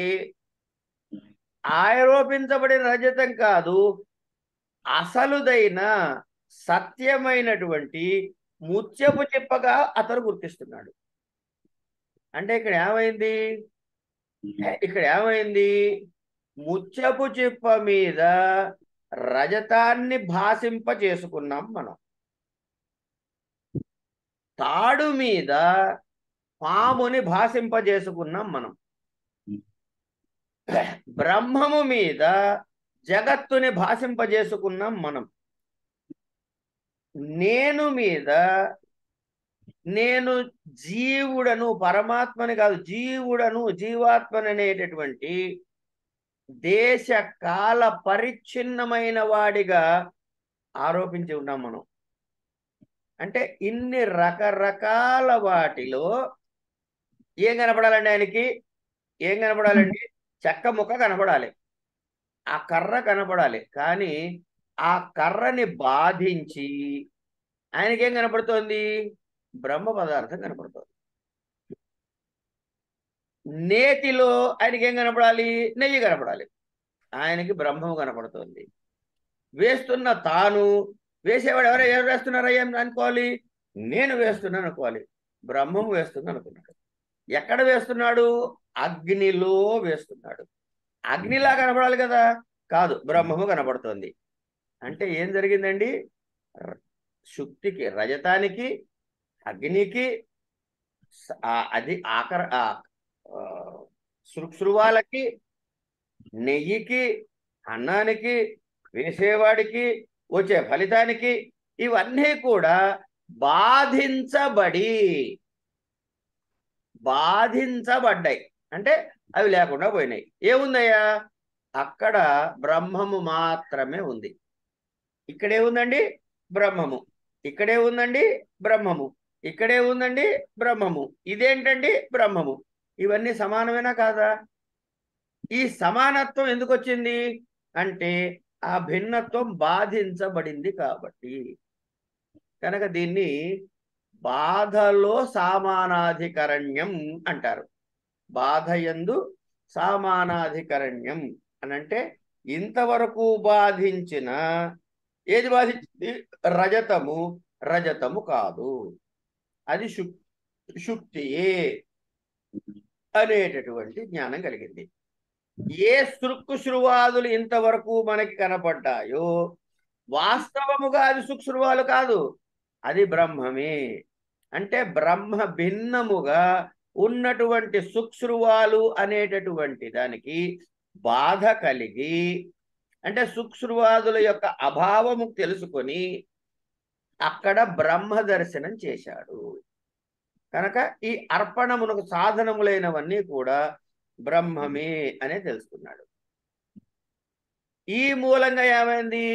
[SPEAKER 1] ఆరోపించబడిన రజతం కాదు, అసలుదైన సత్యమైనటువంటి ముత్యపు చిప్పగా అతను గుర్తిస్తున్నాడు. అంటే ఇక్కడ ఏమైంది, ముత్యపు చిప్ప మీద రజతాన్ని భాసింప చేసుకున్నాం మనం, తాడు మీద పాముని భాసింపజేసుకున్నాం మనం, బ్రహ్మము మీద జగత్తుని భాషింపజేసుకున్నాం మనం, నేను మీద నేను జీవుడను, పరమాత్మని కాదు జీవుడను, జీవాత్మని అనేటటువంటి దేశ కాల పరిచ్ఛిన్నమైన వాడిగా ఆరోపించి ఉన్నాం మనం. అంటే ఇన్ని రకరకాల వాటిలో ఏం కనపడాలండి ఆయనకి? ఏం కనపడాలండి? చెక్క ముక్క కనపడాలి, ఆ కర్ర కనపడాలి. కానీ ఆ కర్రని బాధించి ఆయనకేం కనపడుతోంది? బ్రహ్మ పదార్థం కనపడుతోంది. నేతిలో ఆయనకేం కనపడాలి? నెయ్యి కనపడాలి. ఆయనకి బ్రహ్మము కనపడుతోంది. వేస్తున్న తాను, వేసేవాడు ఎవరు వేస్తున్నారయ్యా అనుకోవాలి? నేను వేస్తున్నాను అనుకోవాలి. బ్రహ్మము వేస్తుంది అనుకున్నాడు. ఎక్కడ వేస్తున్నాడు? అగ్నిలో వేస్తున్నాడు. అగ్నిలా కనపడాలి కదా, కాదు, బ్రహ్మము కనపడుతోంది. అంటే ఏం జరిగిందండి? శుక్తికి, రజతానికి, అగ్నికి, అది శృవాలకి, నెయ్యికి, అన్నానికి, వేసేవాడికి వచ్చే ఫలితానికి ఇవన్నీ కూడా బాధించబడ్డాయి. అంటే అవి లేకుండా పోయినాయి. ఏముందయ్యా? అక్కడ బ్రహ్మము మాత్రమే ఉంది. ఇక్కడే ఉందండి బ్రహ్మము, ఇక్కడే ఉందండి బ్రహ్మము, ఇక్కడే ఉందండి బ్రహ్మము, ఇదేంటండి బ్రహ్మము. ఇవన్నీ సమానమేనా కాదా? ఈ సమానత్వం ఎందుకు వచ్చింది అంటే ఆ భిన్నత్వం బాధించబడింది కాబట్టి. కనుక దీన్ని బాధలో సామానాధికరణ్యం అంటారు. బాధయందు సామానాధికరణ్యం అనంటే ఇంతవరకు బాధించిన ఏది బాధించింది? రజతము కాదు, అది శుక్తియే అనేటటువంటి జ్ఞానం కలిగింది. ఏ శృవాదులు ఇంతవరకు మనకి కనపడ్డాయో వాస్తవముగా అది శృవాలు కాదు, అది బ్రహ్మమే. అంటే బ్రహ్మ భిన్నముగా ఉన్నటువంటి శృవాలు అనేటటువంటి దానికి బాధ కలిగి, అంటే శృవాదుల యొక్క అభావము తెలుసుకొని అక్కడ బ్రహ్మ దర్శనం చేశాడు. కనుక ఈ అర్పణమునకు సాధనములైనవన్నీ కూడా బ్రహ్మమే అనే తెలుసుకున్నాడు. ఈ మూలంగా ఏమైంది?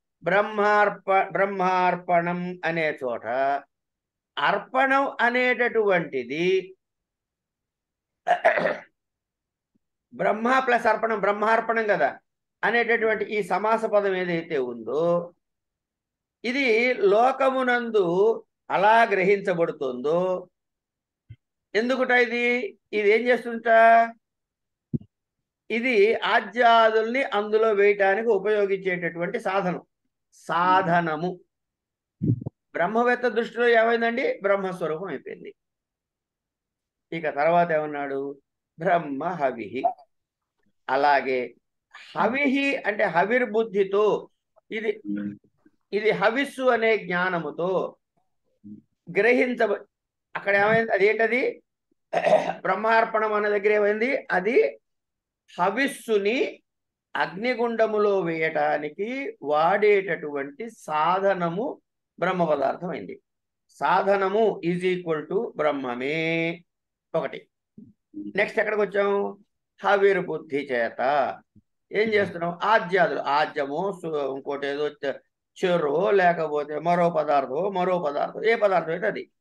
[SPEAKER 1] బ్రహ్మార్పణం అనే చోట అర్పణం అనేటటువంటిది బ్రహ్మ ప్లస్ అర్పణం, బ్రహ్మార్పణం కదా అనేటటువంటి ఈ సమాస పదం ఏదైతే ఉందో ఇది లోకమునందు అలా గ్రహించబడుతుందో ఎందుకుట? ఇది ఏం చేస్తుంట? ఇది ఆజ్యాదుల్ని అందులో వేయటానికి ఉపయోగించేటటువంటి సాధనము. బ్రహ్మవేత్త దృష్టిలో ఏమైందండి? బ్రహ్మస్వరూపం అయిపోయింది. ఇక తర్వాత ఏమన్నాడు? బ్రహ్మ హవిహి. అలాగే హవిహి అంటే హవిర్బుద్ధితో, ఇది హవిస్సు అనే జ్ఞానముతో అక్కడ ఏమైంది? అదేంటది? బ్రహ్మార్పణం అనే దగ్గర ఏమైంది? అది హవిస్సుని అగ్నిగుండములో వేయటానికి వాడేటటువంటి సాధనము బ్రహ్మ పదార్థం అయింది. సాధనము ఈజ్ ఈక్వల్ టు బ్రహ్మమే. ఒకటి. నెక్స్ట్ ఎక్కడికి వచ్చాం? హవిర్బుద్ధి చేత ఏం చేస్తున్నాం? ఆజ్యము, ఇంకోటి ఏదో చెరో, లేకపోతే మరో పదార్థం, ఏ పదార్థం అయితే అది.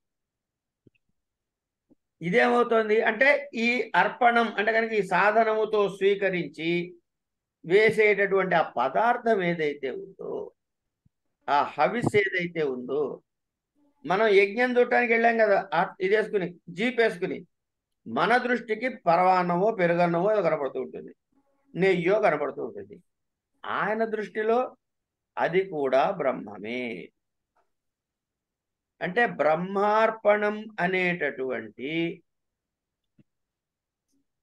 [SPEAKER 1] ఇదేమవుతుంది అంటే ఈ అర్పణం అంటే కనుక ఈ సాధనముతో స్వీకరించి వేసేటటువంటి ఆ పదార్థం ఏదైతే ఉందో, ఆ హవిస్ ఏదైతే ఉందో, మనం యజ్ఞం చూడటానికి వెళ్ళాం కదా, ఇది వేసుకుని జీప్ వేసుకుని, మన దృష్టికి పరవాన్నమో పెరుగన్నమో కనపడుతూ ఉంటుంది, నెయ్యో కనపడుతూ ఉంటుంది. ఆయన దృష్టిలో అది కూడా బ్రహ్మమే. అంటే బ్రహ్మార్పణం అనేటటువంటి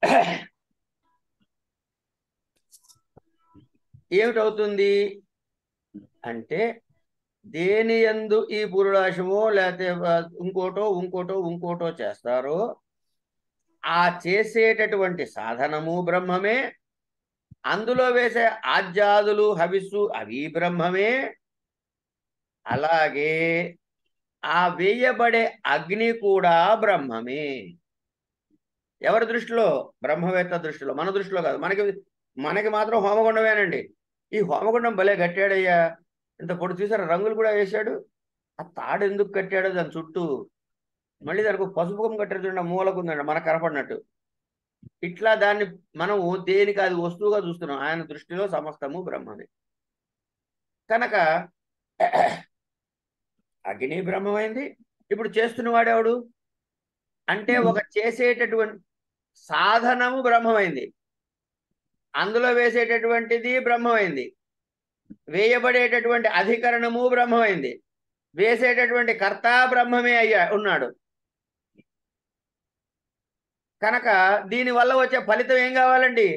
[SPEAKER 1] ఏమిటవుతుంది అంటే దేని యందు ఈ పురుడాశమో లేకపోతే ఇంకోటో చేస్తారో ఆ చేసేటటువంటి సాధనము బ్రహ్మమే, అందులో వేసే ఆజ్యాదులు హవిస్సు అవి బ్రహ్మమే, అలాగే ఆ వేయబడే అగ్ని కూడా బ్రహ్మమే. ఎవరి దృష్టిలో? బ్రహ్మవేత్త దృష్టిలో, మన దృష్టిలో కాదు. మనకి మాత్రం హోమగుండమేనండి. ఈ హోమగుండం భలే కట్టాడయ్యా, ఇంత పొడి చూసారు, రంగులు కూడా వేశాడు. ఆ తాడు ఎందుకు కట్టాడో దాని చుట్టూ మళ్ళీ దానికి పసుపు కొమ్ము కట్టాడు చూడండి, మూలకు ఉందండి మనకు కనపడినట్టు. ఇట్లా దాన్ని మనం దేనికి అది వస్తువుగా చూస్తున్నాం. ఆయన దృష్టిలో సమస్తము బ్రహ్మమే. కనుక అగ్ని బ్రహ్మమైంది. ఇప్పుడు చేస్తున్న వాడెవడు అంటే ఒక చేసేటటువంటి సాధనము బ్రహ్మమైంది, అందులో వేసేటటువంటిది బ్రహ్మమైంది, వేయబడేటటువంటి అధికరణము బ్రహ్మమైంది, వేసేటటువంటి కర్త బ్రహ్మమే ఉన్నాడు. కనుక దీనివల్ల వచ్చే ఫలితం ఏం కావాలండి?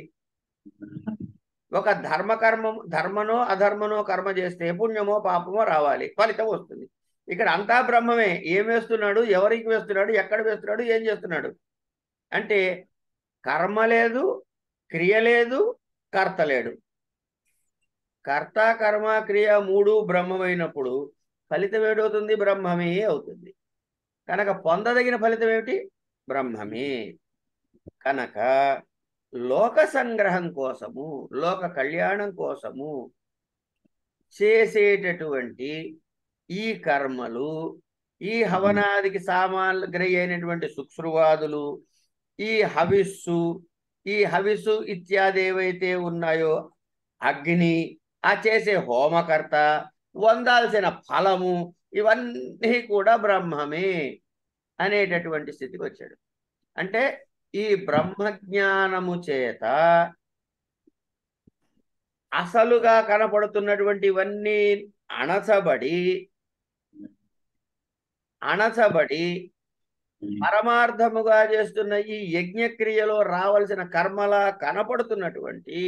[SPEAKER 1] ఒక ధర్మనో అధర్మనో కర్మ చేస్తే పుణ్యమో పాపమో రావాలి, ఫలితం వస్తుంది. ఇక్కడ అంతా బ్రహ్మమే. ఏం వేస్తున్నాడు, ఎవరికి వేస్తున్నాడు, ఎక్కడ వేస్తున్నాడు, ఏం చేస్తున్నాడు అంటే కర్మ లేదు, క్రియ లేదు, కర్త లేడు. కర్త కర్మ క్రియ మూడు బ్రహ్మమైనప్పుడు ఫలితం ఏమవుతుంది? బ్రహ్మమే అవుతుంది. కనుక పొందదగిన ఫలితం ఏమిటి? బ్రహ్మమే. కనుక లోక సంగ్రహం కోసము, లోక కళ్యాణం కోసము చేసేటటువంటి ఈ కర్మలు, ఈ హవనాదికి సామాగ్రి అయినటువంటి శుశ్రువాదులు, ఈ హవిస్సు ఇత్యాది ఏవైతే ఉన్నాయో, అగ్ని, ఆ చేసే హోమకర్త, పొందాల్సిన ఫలము, ఇవన్నీ కూడా బ్రహ్మమే అనేటటువంటి స్థితికి వచ్చాడు. అంటే ఈ బ్రహ్మజ్ఞానము చేత అసలుగా కనపడుతున్నటువంటి ఇవన్నీ అణచబడి పరమార్థముగా చేస్తున్న ఈ యజ్ఞక్రియలో రావలసిన కర్మలా కనపడుతున్నటువంటి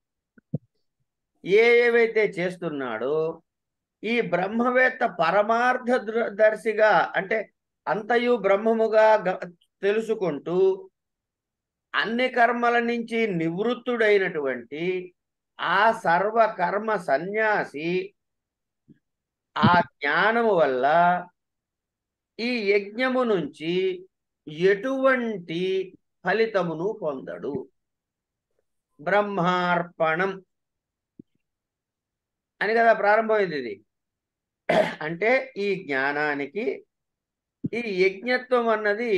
[SPEAKER 1] ఏవైతే చేస్తున్నాడో, ఈ బ్రహ్మవేత్త పరమార్థ దర్శిగా అంటే అంతయు బ్రహ్మముగా తెలుసుకుంటూ అన్ని కర్మల నుంచి నివృత్తుడైనటువంటి ఆ సర్వకర్మ సన్యాసి ఆ జ్ఞానము వల్ల ఈ యజ్ఞము నుంచి ఎటువంటి ఫలితమును పొందడు. బ్రహ్మార్పణం అని కదా ప్రారంభమైంది ఇది. అంటే ఈ జ్ఞానానికి ఈ యజ్ఞత్వం అన్నది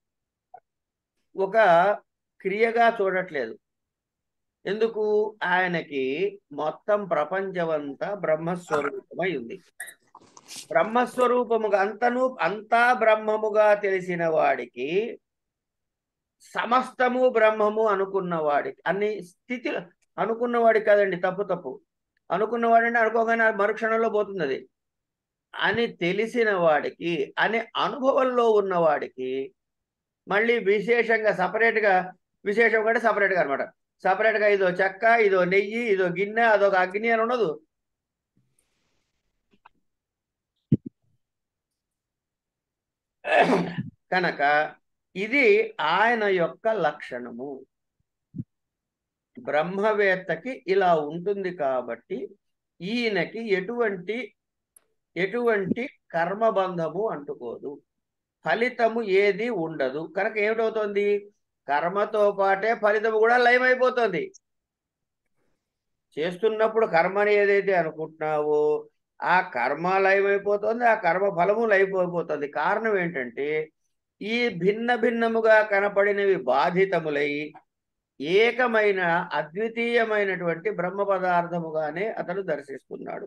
[SPEAKER 1] ఒక క్రియగా చూడట్లేదు. ఎందుకు? ఆయనకి మొత్తం ప్రపంచమంతా బ్రహ్మస్వరూపమై ఉంది. బ్రహ్మస్వరూపముగా అంతా బ్రహ్మముగా తెలిసిన వాడికి, సమస్తము బ్రహ్మము అనుకున్న వాడికి, అన్ని స్థితిలో అనుకున్నవాడికి కాదండి, తప్పు అనుకున్నవాడంటే అనుకోగానే మరుక్షణంలో పోతుంది అది అని తెలిసిన వాడికి, అనే అనుభవంలో ఉన్నవాడికి మళ్ళీ విశేషంగా విశేషం కంటే సపరేట్గా అనమాట. సపరేట్గా ఇదో చెక్క, ఇదో నెయ్యి, ఇదో గిన్నె, అదొక అగ్ని అని ఉండదు. కనుక ఇది ఆయన యొక్క లక్షణము. బ్రహ్మవేత్తకి ఇలా ఉంటుంది కాబట్టి ఈయనకి ఎటువంటి కర్మబంధము అంటుకోదు, ఫలితము ఏది ఉండదు. కనుక ఏమిటవుతుంది? కర్మతో పాటే ఫలితము కూడా లయమైపోతుంది. చేస్తున్నప్పుడు కర్మని ఏదైతే అనుకుంటున్నావో ఆ కర్మ లయమైపోతుంది, ఆ కర్మ ఫలము లయమైపోతుంది. కారణం ఏంటంటే ఈ భిన్నముగా కనపడినవి బాధితములై ఏకమైన అద్వితీయమైనటువంటి బ్రహ్మ పదార్థముగానే అతను దర్శిస్తున్నాడు.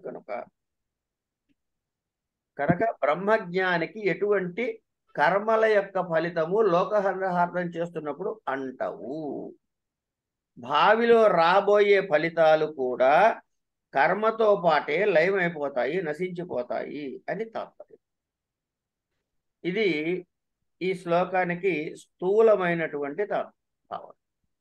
[SPEAKER 1] కనుక బ్రహ్మజ్ఞానికి ఎటువంటి కర్మల యొక్క ఫలితము లోకహరణార్థం చేస్తున్నప్పుడు అంటవు. భావిలో రాబోయే ఫలితాలు కూడా కర్మతో పాటే లయమైపోతాయి, నశించిపోతాయి అని తాత్పర్యం. ఇది ఈ శ్లోకానికి స్థూలమైనటువంటి భావం.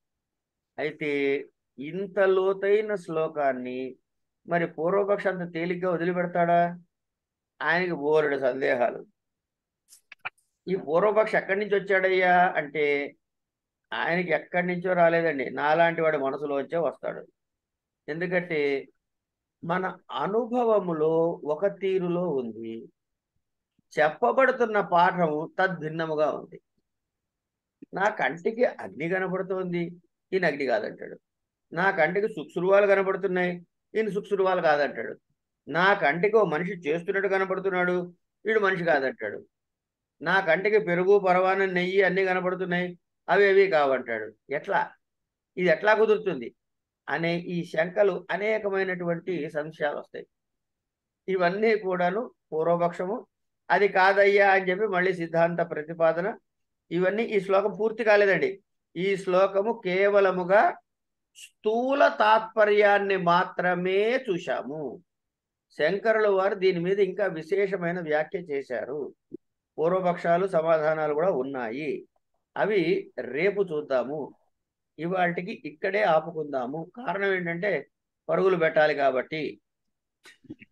[SPEAKER 1] అయితే ఇంత లోతైన శ్లోకాన్ని మరి పూర్వపక్ష అంత తేలిగ్గా వదిలిపెడతాడా? ఆయనకి బోలెడు సందేహాలు. ఈ పూర్వపక్ష ఎక్కడి నుంచి వచ్చాడయ్యా అంటే ఆయనకి ఎక్కడి నుంచో రాలేదండి, నాలాంటి వాడి మనసులోంచే వస్తాడు. ఎందుకంటే మన అనుభవములో ఒక తీరులో ఉంది, చెప్పబడుతున్న పాఠం తద్భిన్నముగా ఉంది. నా కంటికి అగ్ని కనబడుతోంది, ఈయన అగ్ని కాదంటాడు. నా కంటికి శుక్సురువాలు కనబడుతున్నాయి, ఈయన శుక్సురువాలు కాదంటాడు. నా కంటికి ఓ మనిషి చేస్తున్నట్టు కనబడుతున్నాడు, వీడు మనిషి కాదంటాడు. నా కంటికి పెరుగు పరవాన నెయ్యి అన్నీ కనబడుతున్నాయి, అవి అవి కావంటాడు. ఎట్లా ఇది ఎట్లా కుదురుతుంది అనే ఈ శంకలు అనేకమైనటువంటి సంశయాలు వస్తాయి. ఇవన్నీ కూడాను పూర్వపక్షము. అది కాదయ్యా అని చెప్పి మళ్ళీ సిద్ధాంత ప్రతిపాదన. ఇవన్నీ ఈ శ్లోకం పూర్తి కాలేదండి. ఈ శ్లోకము కేవలముగా స్థూల తాత్పర్యాన్ని మాత్రమే చూశాము. శంకరుల వారు దీని మీద ఇంకా విశేషమైన వ్యాఖ్య చేశారు. పూర్వపక్షాలు సమాధానాలు కూడా ఉన్నాయి. అవి రేపు చూద్దాము. ఇవాళకి ఇక్కడే ఆపుకుందాము. కారణం ఏంటంటే పరుగులు పెట్టాలి కాబట్టి.